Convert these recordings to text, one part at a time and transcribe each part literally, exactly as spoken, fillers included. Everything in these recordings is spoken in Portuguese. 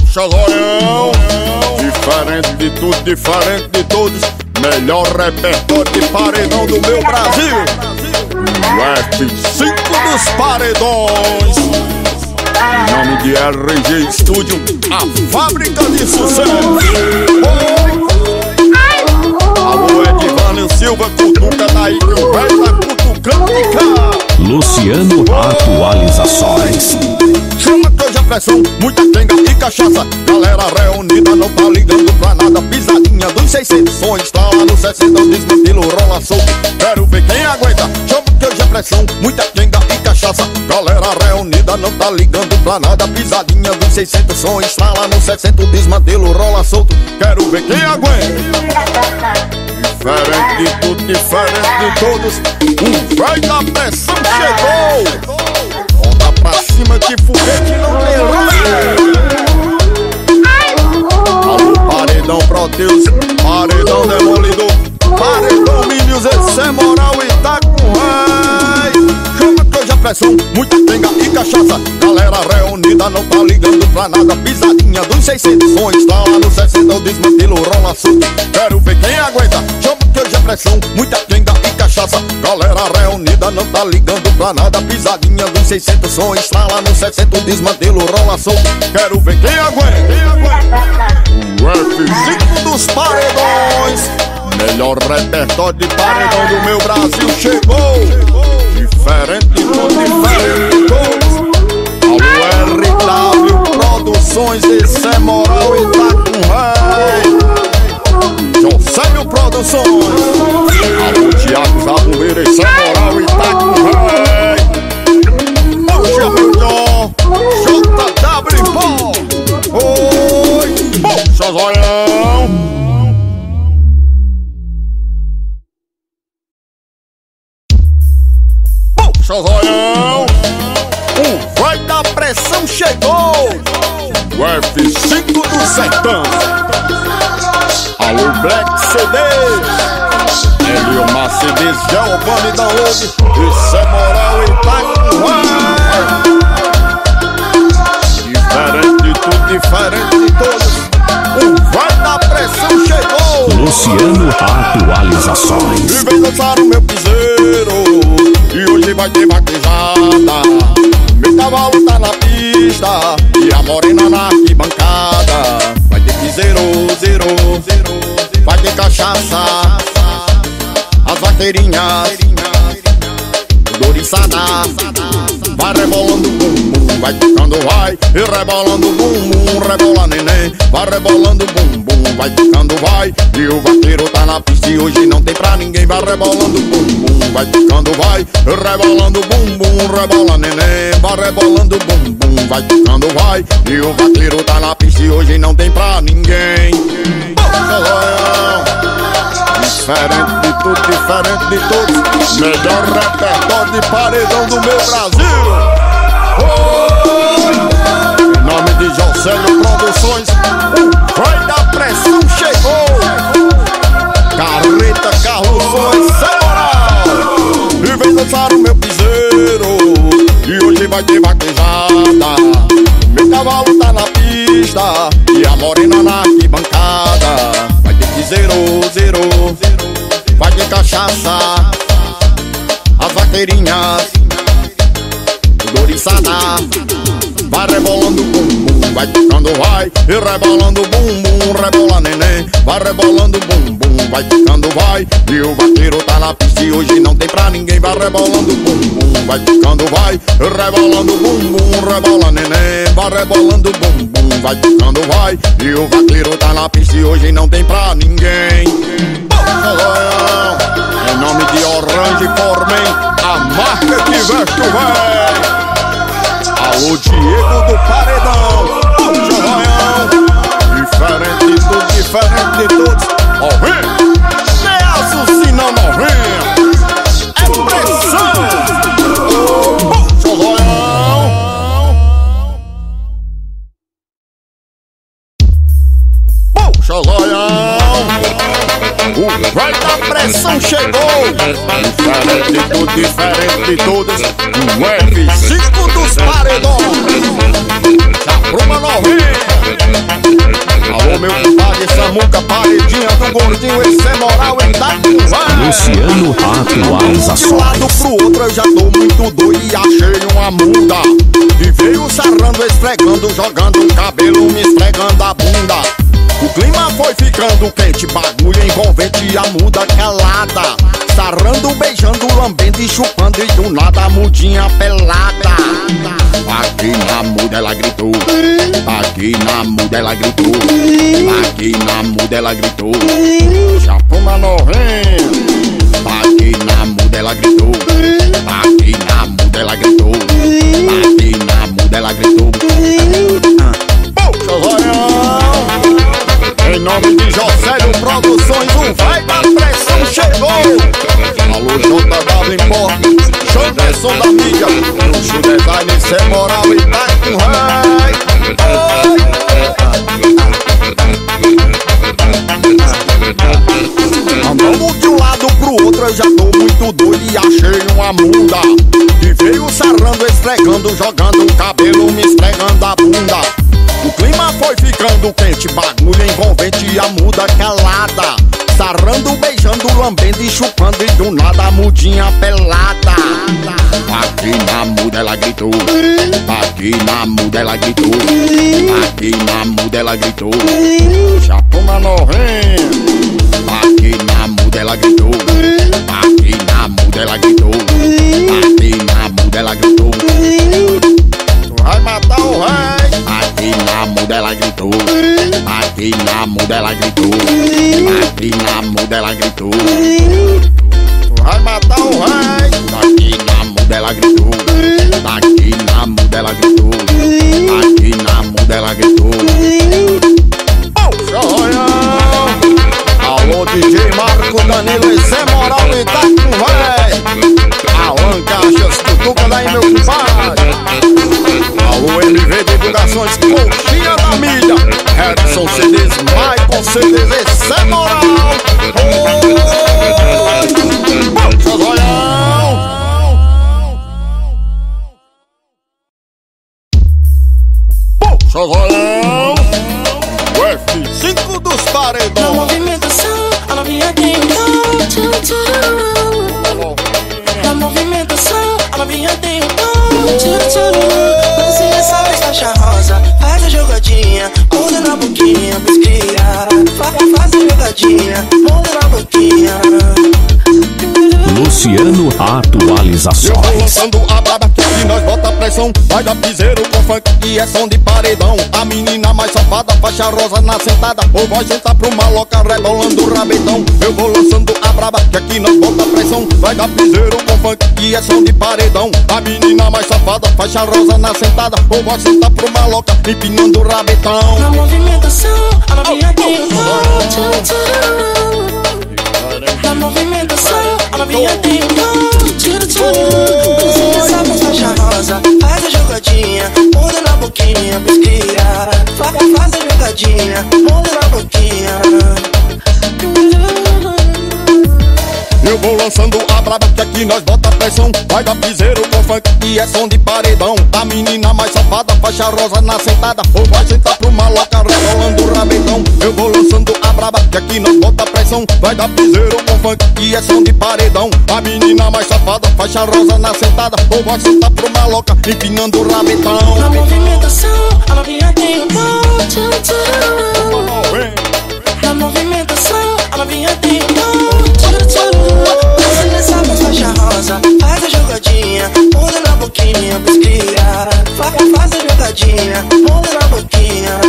Puxa zoião, diferente de tudo, diferente de todos. Melhor repertório de paredão do meu Brasil. O F cinco dos paredões. Em nome de R G Studio, a fábrica de sucesso. Alô, Edvânio Silva, cutuca daí que o velho tá cutucando de cá. Luciano Atualizações. Chama que hoje a pressão, muita tenga e cachaça. Galera reunida, não tá ligando pra nada. Pisadinha dos seiscentos, som está lá no sessenta. Desmantelo, rola solto, quero ver quem aguenta. Chama que hoje a pressão, muita tenga e cachaça. Galera reunida, não tá ligando pra nada. Pisadinha dos seiscentos, som está lá no sessenta. Desmantelo, rola solto, quero ver quem aguenta. Diferente de tudo, diferente de todos. O velho da pressão chegou. Volta pra cima que foguete não tem luz. Alô, paredão Proteus, paredão demolidor, paredão Milhos, esse é moral e tá com raiz. Chama que hoje a pressão, muita tenga e cachaça. Galera reunida, não tá ligando pra nada. Pisadinha dos seiscentos, som está lá no sessenta. O desmantelo, rola solto, quero ver quem aguenta. Chama que hoje a pressão, muita tenga e cachaça. Galera reunida, não tá ligando pra nada. Pisadinha dos seiscentos, som está lá no sessenta. O desmantelo, rola solto, quero ver quem aguenta, quem aguenta. O F cinco dos paredões. Melhor repertório de paredão do meu Brasil chegou. Diferente de tudo, diferente de todos. Alô, R W Produções, esse é moral e tá com rei. Josélio Produções. Alô, Thiago Zabueira, esse é moral e tá com rei. Puxa, meu John, J W Pó. Oi, puxa, zoião. Zoião, o vai da pressão chegou. O F cinco do sertão. Alô, Black C D, Elio Mercedes, Giovanni da Logue. Isso é moral e tá com ar. Diferente de tudo, diferente de todos. O vai da pressão chegou. Luciano Atualizações. E vem dançar o meu piseiro. E hoje vai ter vaquejada. Meu cavalo tá na pista e a morena na arquibancada. Vai ter piseiro, zero, zero. Vai ter cachaça. As vaqueirinhas doriçada. Vai rebolando bum bum, vai tocando vai. E rebolando bum bum, rebola neném. Vai rebolando bum bum, vai tocando vai. E o vaqueiro tá na pista e hoje não tem pra ninguém. Vai rebolando bum bum, vai tocando vai. E rebolando bum bum, rebola neném. Vai rebolando bum bum, vai tocando vai. E o vaqueiro tá na pista e hoje não tem pra ninguém. Diferente de tudo, diferente de todos. Melhor repertório de paredão do meu Brasil. Oh! Em nome de Josélio Produções, o vai da pressão chegou. Carreta, carro, som, sem moral. E vem dançar o meu piseiro. E hoje vai ter vaquejada. Meu cavalo tá na pista e a morena na arquibancada. Vai ter piseiro, zero, vai ter cachaça. As vaqueirinhas doriçada. Vai rebolando bum bum, vai tocando vai. E rebolando bum bum, rebola neném. Vai rebolando bum bum, vai tocando vai. E o vaqueiro tá na pista e hoje não tem pra ninguém. Vai rebolando bum bum, vai tocando vai. E rebolando bum bum, rebola neném. Vai rebolando bum bum, vai tocando vai. E o vaqueiro tá na pista e hoje não tem pra ninguém. Em nome de Orange Formen, a marca que veste o véi. Alô, Diego do Paredão, puxa zoião. Diferente de tudo, diferente de todos. Ó, vem, peço se não não vem. É pressão. Puxa zoião. Puxa zoião. O vai da pressão chegou. Diferente de tudo, diferente de todos. O F cinco dos paredões. Já pruma novinha. Luciano Gordinho, esse é moral e tá com vai. Luciano Atualizações. De um lado pro outro eu já tô muito doido e achei uma muda. E veio sarrando, esfregando, jogando o cabelo, me esfregando a bunda. O clima foi ficando quente, bagulho envolvente, a muda calada. Sarrando, beijando, lambendo e chupando, e do nada a mudinha pelada. Aqui na muda ela gritou, aqui na muda ela gritou, aqui na muda ela gritou, chapuma novinha. Aqui na muda ela gritou, aqui na muda ela gritou, aqui na muda ela gritou. Poxa, zoião! Em nome de Josélio Produções, o vai da pressão chegou. Alô, J W Import, Janderson da mídia, Luxo Design, cê é moral e tá com rei. Andamos de um lado pro outro, eu já tô muito doido e achei uma muda. E veio sarrando, esfregando, jogando o cabelo, me esfregando a bunda. O clima foi ficando quente, bagulho envolvente e a muda calada. Sarrando, beijando, lambendo e chupando, e do nada a mudinha pelada. Aqui na muda ela gritou, aqui na muda ela gritou, aqui na muda ela gritou, chapuma novinha. Aqui na muda ela gritou, aqui na muda ela gritou, aqui na muda ela gritou. Tu vai matar o rei. Aqui na muda ela gritou, aqui na muda ela gritou, aqui na muda ela gritou. Tu vai matar o rei. Aqui na muda ela gritou, aqui na muda ela gritou, aqui na muda ela gritou. Poxa, olhão! Alô, D J Marco Danilo, esse é moral e tá com véi. Alan Caixas, tutuca daí meu compadre. Alô, M V Divulgações, coxinha da mídia. Edson C Ds, Maicon C Ds, esse é moral. Poxa, zoião! Poxa, zoião! O F cinco dos paredões. Na movimentação, a novinha tem um tom. Tchum, tchum. Na movimentação, a novinha tem um tom. Tchum, tchum. Dancinha, sabe, faixa rosa. Faz a jogadinha, muda na boquinha, pesquia. Faz a jogadinha, muda na boquinha. Luciano Eu vou Atualizações. lançando a braba que aqui nós bota pressão. Vai dar piseiro com funk e é som de paredão. A menina mais safada, faixa rosa na sentada, ou vai sentar pro maloca rebolando o rabetão. Eu vou lançando a braba que aqui nós bota pressão. Vai dar piseiro com funk e é som de paredão. A menina mais safada, faixa rosa na sentada, ou vai sentar pro maloca empinando o rabetão. Na movimentação, a novinha tem um tom. Tchum, tchum. Na movimentação, a novinha tem um tom. Tchum, tchum. Dancinha, sabe, faixa rosa. Faz a jogadinha, muda na boquinha, pesquia. Faz a jogadinha, muda na boquinha. Eu vou lançando a braba que aqui nós bota pressão. Vai dar piseiro com funk e é som de paredão. A menina mais safada, faixa rosa na sentada, ou vai sentar pro maloca rebolando o rabetão. Eu vou lançando a braba que aqui nós bota pressão. Vai dar piseiro com funk e é som de paredão. A menina mais safada, faixa rosa na sentada, ou vai sentar pro maloca empinando o rabetão. Na movimentação, a novinha tem um tom. Tchum, tchum. Na movimentação, a novinha tem um tom. Tchum, tchum. Dancinha, sabe, faixa rosa. Faz a jogadinha, muda na boquinha, pesquia. Faz a jogadinha, muda na boquinha.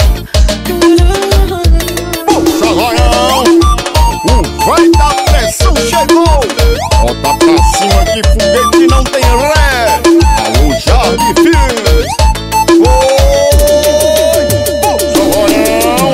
Poxa, zoião! O vai da pressão chegou! Bota pra cima que foguete não tem ré! Alô, Jardim Filhos! Oi! Poxa, zoião!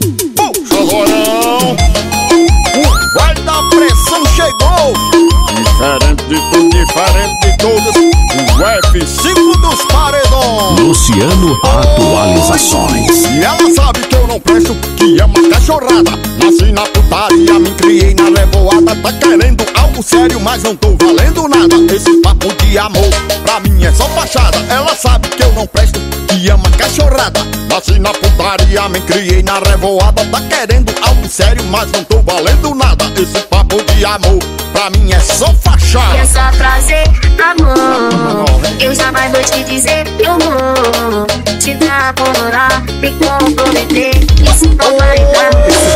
Poxa, zoião! O vai da pressão chegou! Diferente de tudo, diferente de todos, o F cinco dos paredões. Luciano Atualizações. E ela sabe que eu não presto, que é uma cachorrada. Nasci na putaria, me criei na revoada. Tá querendo algo sério, mas não tô valendo nada. Esse papo de amor, pra mim é só fachada. Ela sabe que eu não presto, que é uma cachorrada. Nasci na putaria, me criei na revoada. Tá querendo algo sério, mas não tô valendo nada. Esse papo de amor, pra mim é só fachada. E essa frase, amor, eu jamais vou te dizer que eu vou te namorar, me comprometer. Isso não vai dar,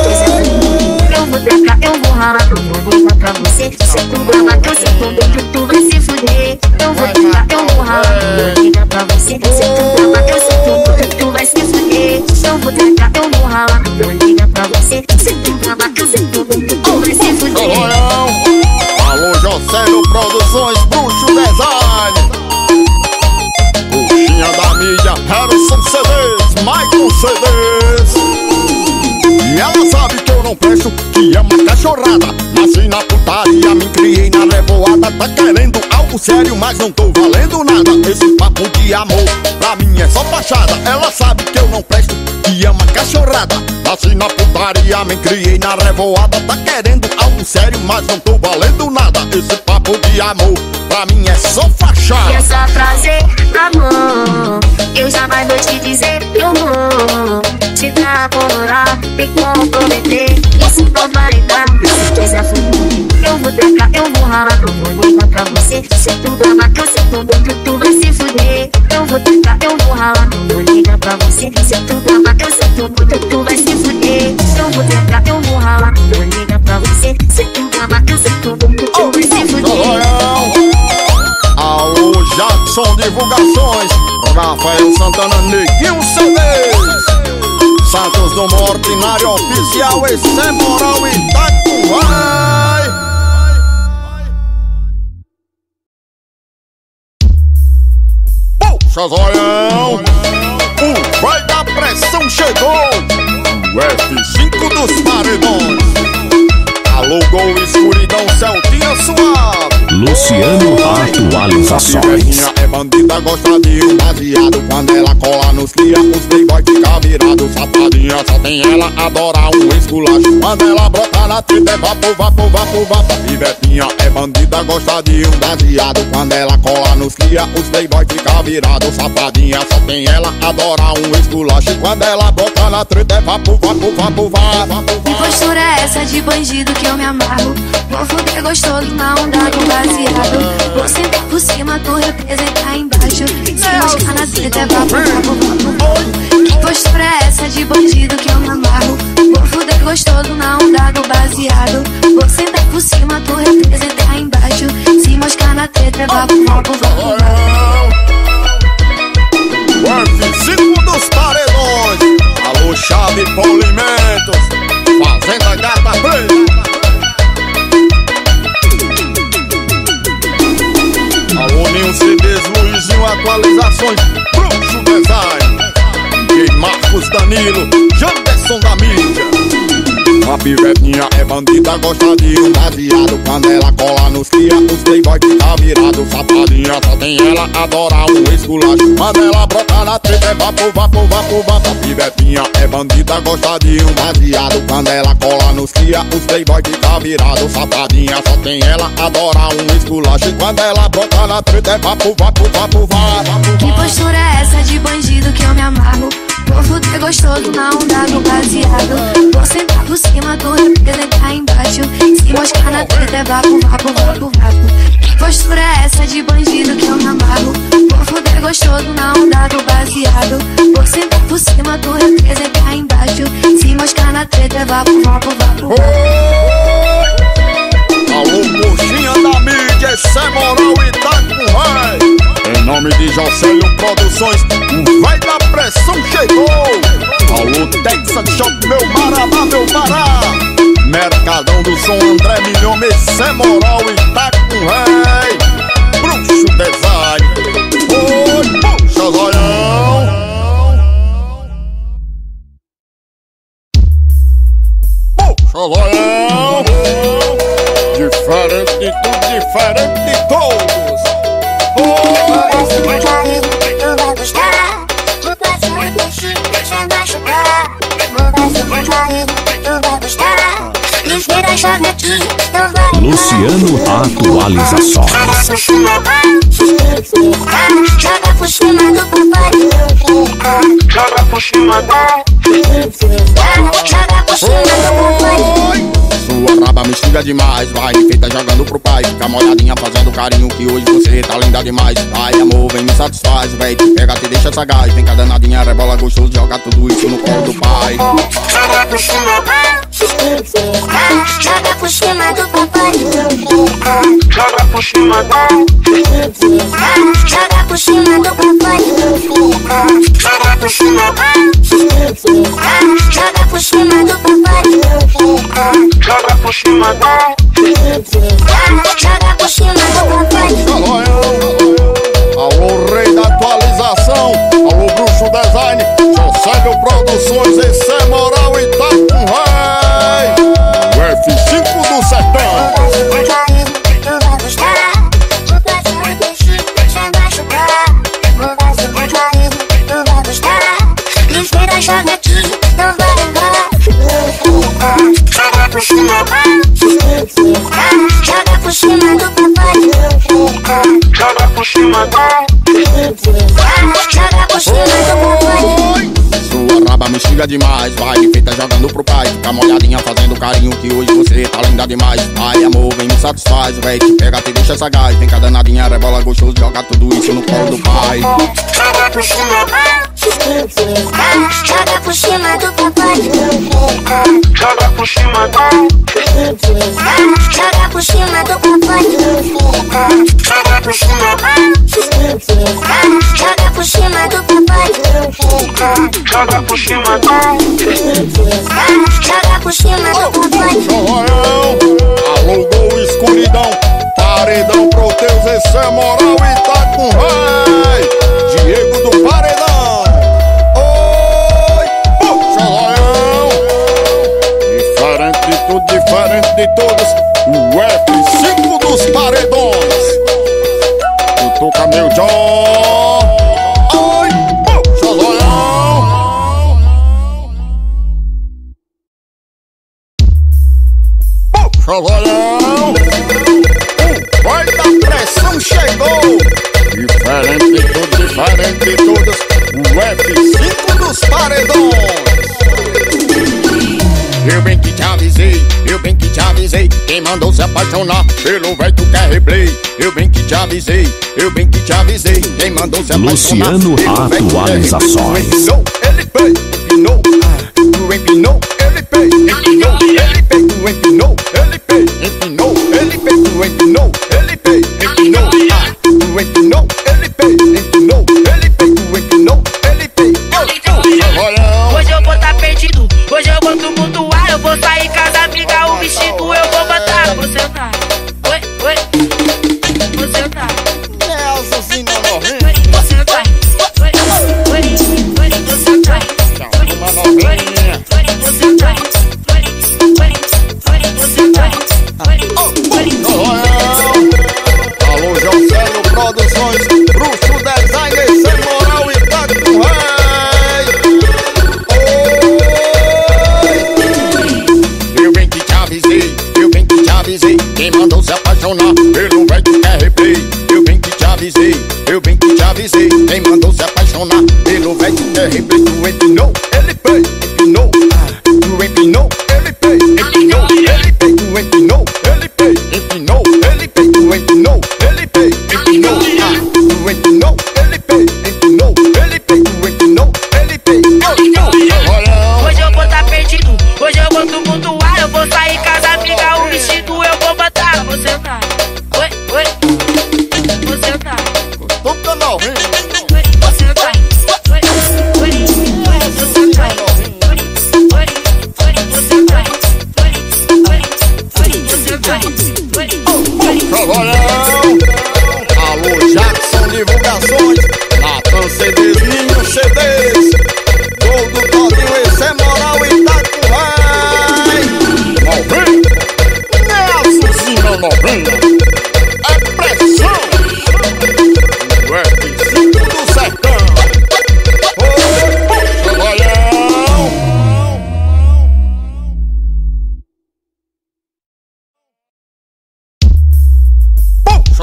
eu vou trecar, eu vou ralar, eu vou ligar pra você. Se tu brava, que eu sei tudo, tu vai se fuder. Eu vou trecar, eu vou ralar, eu vou ligar pra você. Se tu brava, que eu sei tudo, tu vai se fuder. Eu vou trecar, eu vou ralar, eu vou ligar pra você. Se tu brava, que eu sei tudo, tu vai se fuder. Alô, Jocélio Produções, Bruxo Design, Coxinha da mídia, Harrison C Ds, Michael C Ds. E ela sabe que eu não presto, que é uma cachorrada. Nasci na putaria, me criei na revoada. Tá querendo algo sério, mas não tô valendo nada. Esse papo de amor, pra mim é só fachada. Ela sabe que eu não presto, que é uma cachorrada. Nasci na putaria, me criei na revoada. Tá querendo algo sério, mas não tô valendo nada. Esse papo de amor, pra mim é só fachada. E essa frase, amor, eu jamais vou te dizer que eu vou te namorar, me comprometer. Isso não vai dar, se quiser fugir, eu vou trecar, eu vou ralar, eu vou ligar pra você. Se tu brava, que eu sei tudo, tu vai se fuder. Eu vou trecar, eu vou ralar, eu vou ligar pra você. Se tu brava, que eu sei tudo, tu vai se fuder. Eu vou trecar, eu vou ralar, eu vou ligar pra você. Se tu brava, que eu sei tudo, tu vai se fuder. Alô, Jackson Divulgações, Rafael Santana, Neguinho C Ds, Santos do Mortinário Oficial, esse é moral e tá com vai. Puxa, zoião, o vai da pressão chegou, o F cinco dos paredões. Alô, Gol, escuridão, Celtinha suave. Luciano Atualizações. É bandida, gosta de um baseado. Quando ela cola nos cria, os playboy fica virado. Safadinha, só tem ela, adora um esculacho. Quando ela brota na treta, é vapo, vapo, vapo, vapo. Pivetinha é bandida, gosta de um baseado. Quando ela cola nos cria, os playboy fica virado. Safadinha, só tem ela, adora um esculacho. Quando ela brota na treta, é vapo, vapo, vapo, vapo. Que postura é essa de bandido que eu me amarro? Vou fuder gostoso na onda do baseado. Vou sentar por cima, tu representar embaixo. Se moscar na treta é vapo, vapo, vapo, vapo. Que postura é essa de bandido que eu me amarro? Vou fuder gostoso na onda do baseado. Vou sentar por cima, tu representar embaixo. Se moscar na treta é vapo, vapo, vapo, vapo. O F cinco dos paredões. Alô, Chave Polimentos, Fazenda Gata Preta. Alô, Ninho C Ds, Luizinho Atualizações, Bruxo Design, D J Marcos Danilo, Janderson da mídia. A pivetinha é bandida, gosta de um baseado. Quando ela cola nos cria, os playboy fica virado. Safadinha, só tem ela, adora um esculacho. Quando ela brota na treta, é vapo, vapo, vapo, vapo. A pivetinha é bandida, gosta de um baseado. Quando ela cola nos cria, os playboy fica virado. Safadinha, só tem ela, adora um esculacho. Quando ela brota na treta, é vapo, vapo, vapo, vapo. Que postura é essa de bandido que eu me amarro? Vou fuder gostoso na onda do baseado. Vou sentar por cima, tu representar embaixo. Se moscar na treta é vapo, vapo, vapo, vapo. Que postura é essa de bandido que eu me amarro? Vou fuder gostoso na onda do baseado. Vou sentar por cima, tu representar embaixo. Se moscar na treta é vapo, vapo, vapo, vapo. Alô, Coxinha da mídia, esse é moral e tá com rei. Em nome de Jocélio Produções, o vai da pressão chegou. Alô, Texas Shop, meu Marabá, meu Pará. Mercadão do Som, André Milhão, esse é moral e tá com rei. Bruxo Design, oi, puxa, zoião. Puxa, zoião. Diferente de tudo, diferente. diferente de todos. Oh! Luciano Atualizações. Joga por cima do papai. Joga por cima da. Joga por cima do papai. Sua raba me xinga demais, vai me feita jogando pro pai. Fica molhadinha fazendo carinho que hoje você tá linda demais. Vai amor, vem me satisfaz, véi, te pega, te deixa sagaz. Vem cá danadinha, rebola gostoso, joga tudo isso no colo do pai. Joga por cima da. Joga por cima do papai. Joga por cima da. Joga por cima do papai. Joga por cima da. Joga por cima do papai. Joga por cima da. Joga por cima do papai. Alô, rei da atualização. Alô, bruxo design. Josélio Produções, esse é moral e tá com rei. O F cinco do sertão. Joga aqui, não vai embora. Joga por cima, joga por cima do papai. Joga por cima da. Joga por cima do papai. Sua raba me xinga demais, vai me feita jogando pro pai. Fica molhadinha fazendo carinho que hoje você tá linda demais. Vai amor, vem me satisfaz, véi, te pega, te deixa sagaz. Vem cá danadinha, rebola gostoso, joga tudo isso no colo do pai. Joga por cima, joga por cima do papai. Joga por cima da. Joga por cima do papai. Joga por cima da. Joga por cima do papai. Joga por cima da. Joga por cima do papai. Alô, gol, escuridão, paredão, Proteus, esse é moral e tá com rei. Diego do Paredão. Oi, puxa Zoião. Diferente de tudo, diferente de todos, o F cinco dos Paredões. Tu toca meu John. Oi, puxa Zoião. Puxa Zoião. Vai da pressão chegou. Diferente de tudo, diferente de todos, o F cinco dos Paredões. Eu bem que te avisei, eu bem que te avisei. Quem mandou se apaixonar pelo velho que é replay. Eu bem que te avisei, eu bem que te avisei. Quem mandou se apaixonar Luciano pelo velho que é Atualizações. empinou, ele fez, empinou, tu empinou, ele fez, empinou, ele fez, tu empinou, ele fez, empinou, ele fez, tu empinou, ele fez, empinou, tu empinou, ele fez, empinou, ele fez, tu empinou, ele fez. Hoje eu vou tá perdido, hoje eu vou tumultuar. Eu vou sair casa amiga, o vestido eu vou botar. Vou sentar, oi, oi, vou sentar. Nelson Zina morrendo. Vou sentar, oi, oi, oi, vou sentar. Uma novinha. Vou sentar, oi, oi, oi, vou sentar. Alô, Josélio Produções,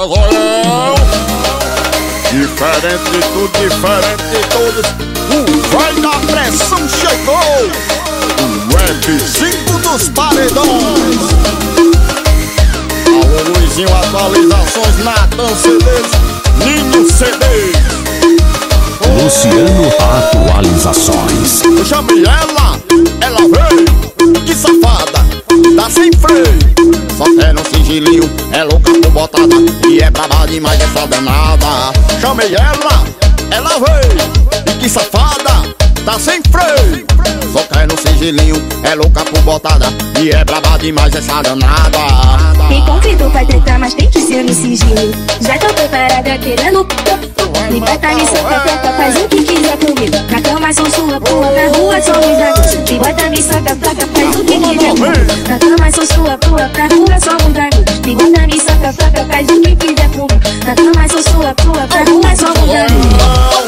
zoião. Diferente de tudo, diferente de todos, o vai da pressão chegou. O F cinco dos paredões. Alô Luizinho, atualizações, Natan C Ds, Ninho C Ds. Luciano Atualizações. Eu chamei ela, ela veio, que safada, tá sem freio. Só quer um sigilinho, é louca por botada e é braba demais essa danada. Chamei ela, ela veio, e que safada, tá sem freio. Só quer um sigilinho, é louca por botada e é braba demais essa danada. Me convidou pra tentar, mas tem que ser no sigilo. Já tô preparada querendo. Me bota, me soca, toca, faz o que quiser comigo. Na cama sou sua, pula, na rua somos amigos. Me bota, me soca, toca, faz o que quiser comigo. Na cama sou sua, pula, na rua somos amigos. Me bota, me soca, toca, faz o que quiser comigo. Na cama sou sua, pula, na rua somos amigos.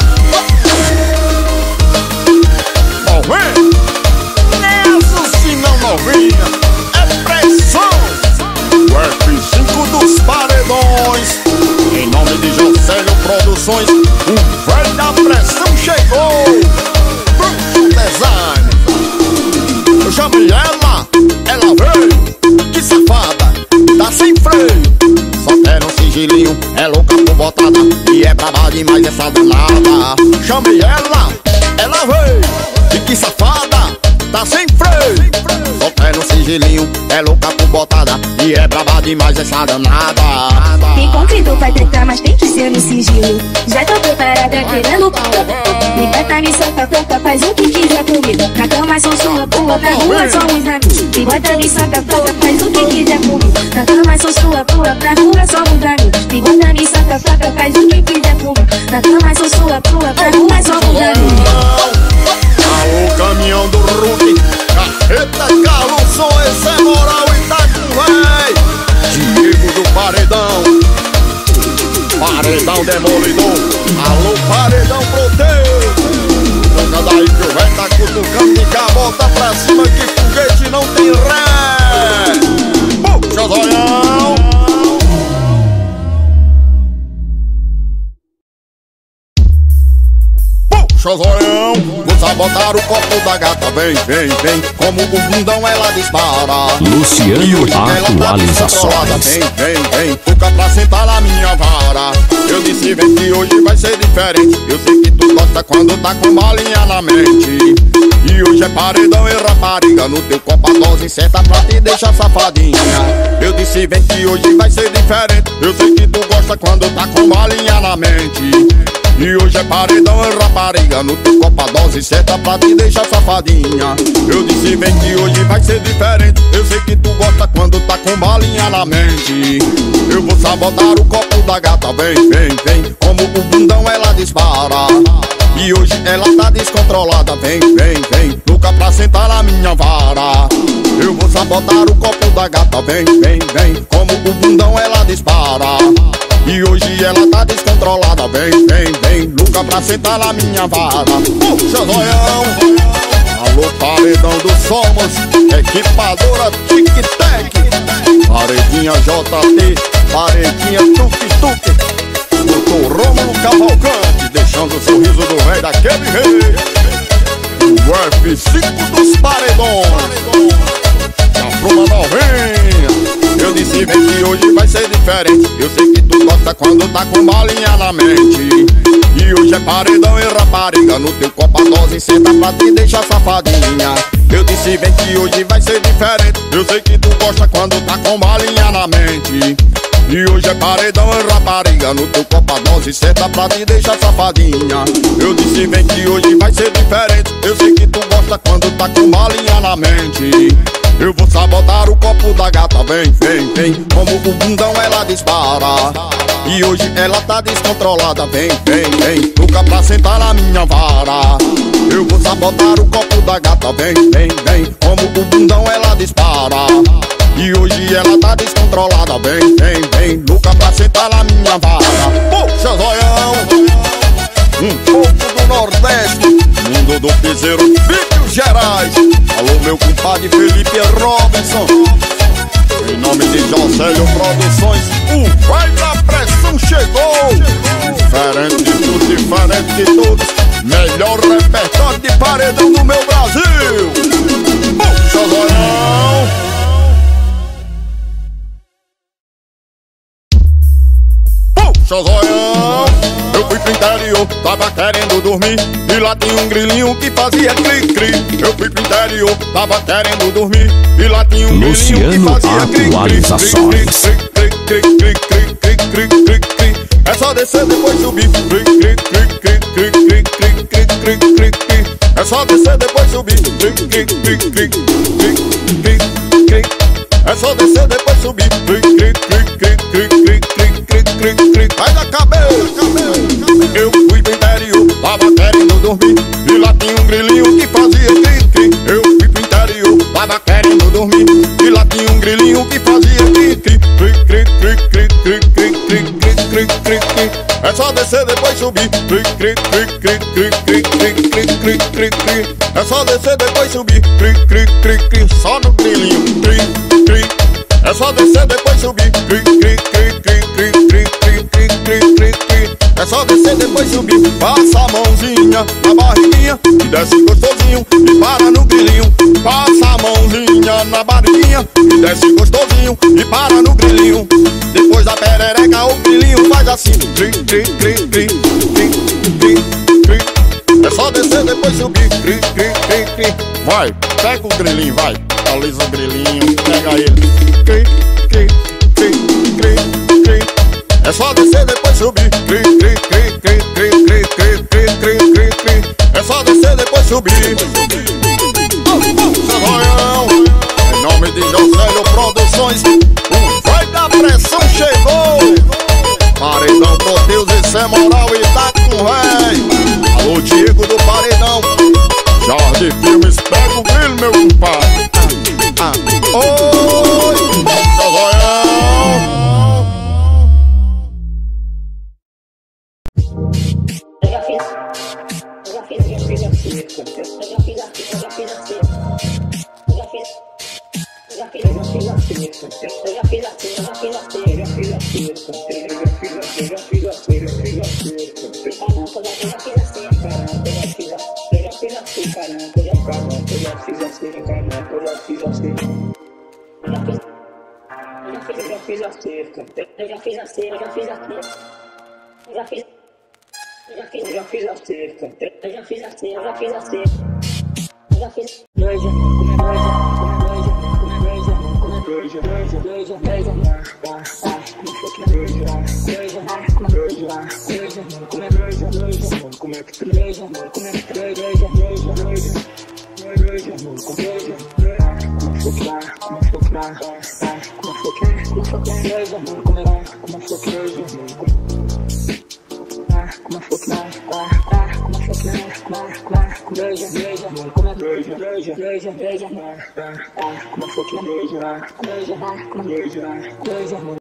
Nessa se não novinha, é pressão. O F cinco dos paredões. Em nome de Jocélio Produções, o velho da pressão chegou. Bruxo Design. Eu chamei ela, ela veio, que safada, tá sem freio. Só quer um sigilinho, é louca por botada e é braba demais essa danada. Chamei ela, ela veio, e que safada, tá sem freio. Só quer um sigilinho, é louca por botada e é braba demais essa danada. Me convidou pra tentar, mas tem que ser no sigilo. Já tô preparada querendo. Me bota, me soca, toca, faz o que quiser comigo. Na cama sou sua, pula, na rua somos amigos. Me bota, me soca, toca, faz o que quiser comigo. Na cama sou sua, pula, na rua somos amigos. Me bota, me soca, toca, faz o que quiser comigo. Na cama sou sua, pula, na rua somos amigos. Alô, caminhão do Rubi, carreta, carro, som, esse é moral e tá com véi. Diego do Paredão, Paredão Demolidor. Alô, Paredão Proteus. Toca daí que o véi tá cutucando de cá, bota pra cima que foguete não tem ré. Puxa, zoião. Puxa, zoião. Vou sabotar o copo da gata, vem, vem, vem. Como o bundão ela dispara. Luciano Atualizações. Vem, vem, vem, toca pra sentar na minha vara. Eu disse, vem que hoje vai ser diferente. Eu sei que tu gosta quando tá com balinha na mente. E hoje é paredão e rapariga. No teu copo a dose certa pra te deixar safadinha. Eu disse, vem que hoje vai ser diferente. Eu sei que tu gosta quando tá com balinha na mente. E hoje é paredão e rapariga. No teu copo a dose certa pra te deixar safadinha. Eu disse, vem que hoje vai ser diferente. Eu sei que tu gosta quando tá com balinha na mente. Eu vou sabotar o copo da gata, vem, vem, vem. Como o bundão ela dispara. E hoje ela tá descontrolada, vem, vem, vem. Louca pra sentar na minha vara. Eu vou sabotar o copo da gata, vem, vem, vem. Como o bundão ela dispara. E hoje ela tá descontrolada, vem, vem, vem. Louca pra sentar na minha vara. Puxa, zoião. Alô, Paredão do Somos, equipadora Tic-Tac. Paredinha J T, paredinha Tuk-Tuk. Doutor Rômulo Cavalcante, deixando o sorriso do rei daquele rei. O F cinco dos paredões. A pluma novinha. Eu disse, vem que hoje vai ser diferente. Eu sei que tu gosta quando tá com balinha na mente. E hoje é paredão e rapariga. No teu copo a dose senta pra te deixar safadinha. Eu disse, vem que hoje vai ser diferente. Eu sei que tu gosta quando tá com balinha na mente. E hoje é paredão e rapariga. No teu copo a dose certa pra te deixar safadinha. Eu disse, vem que hoje vai ser diferente. Eu sei que tu gosta quando tá com balinha na mente. Eu vou sabotar o copo da gata, vem, vem, vem. Como o bundão ela dispara. E hoje ela tá descontrolada, vem, vem, vem. Louca pra sentar na minha vara. Eu vou sabotar o copo da gata, vem, vem, vem. Como o bundão ela dispara. E hoje ela tá descontrolada, vem, vem, vem. Louca pra sentar na minha vara. Puxa, zoião. Um pouco do Nordeste, mundo do piseiro, Vídeos Gerais. Alô, meu compadre Felipe Robinson. Em nome de Jocélio Produções, o vai da pressão chegou. Diferente de tudo, diferente de todos, melhor repertório de paredão no meu Brasil. Puxa, zoião. Puxa, zoião. Eu fui pro interior, tava querendo dormir, e lá tinha um grilinho que fazia cri-cri. Eu fui pro interior, tava querendo dormir, e lá tinha um grilinho que fazia cri-cri. É só descer depois subir. É só descer depois subir. É só descer depois subir. Vai da cabeça. Eu fui pro interior, tava querendo dormir, e lá tinha um grilinho que fazia cri-cri. Eu fui pro interior, tava querendo dormir, e lá tinha um grilinho que fazia cri-cri. É só descer depois subir. É só descer depois subir. Só no grilinho. É só descer depois subir. É só descer depois subir. Passa a mãozinha na barriguinha e desce gostosinho e para no grilinho. Passa a mãozinha na barriguinha e desce gostosinho e para no grilinho. Depois da perereca o grilinho faz assim. Cri, cri, cri, cri, cri, cri, cri. É só descer depois subir. Cri, cri, cri, cri. Vai, pega o grilinho, vai. Alisa o grilinho, pega ele. Cri, cri, cri, cri, cri. É só descer depois subir. Cri, cri, cri, cri, cri, cri, cri, cri, cri, cri, cri. É só descer depois subir. Em nome de Jocélio Produções, o vai da pressão chegou. Paredão Proteus, isso é moral e tá com rei. Alô, Diego do Paredão. Jorge Filmes, pega o brilho, meu compadre. Ah, ah. Oi, zoião. fiz a cerca, eu já fiz a cerca, eu já fiz a cerca, eu já fiz, eu já fiz, eu já fiz a cerca, eu já fiz a cerca, eu já fiz a cerca, eu já fiz. Beija, come beija, come beija, come beija, beija, beija, beija, beija, come foca, beija, beija, come beija, beija, come beija, beija, como é que beija, como é que beija, beija, beija, beija, come beija, como foca, como foca, como foca, como foca, beija, come como foca, beija, como foca, como foca, como beija, beija, como beija, beija, beija, beija, como foca, beija, beija, como beija, beija.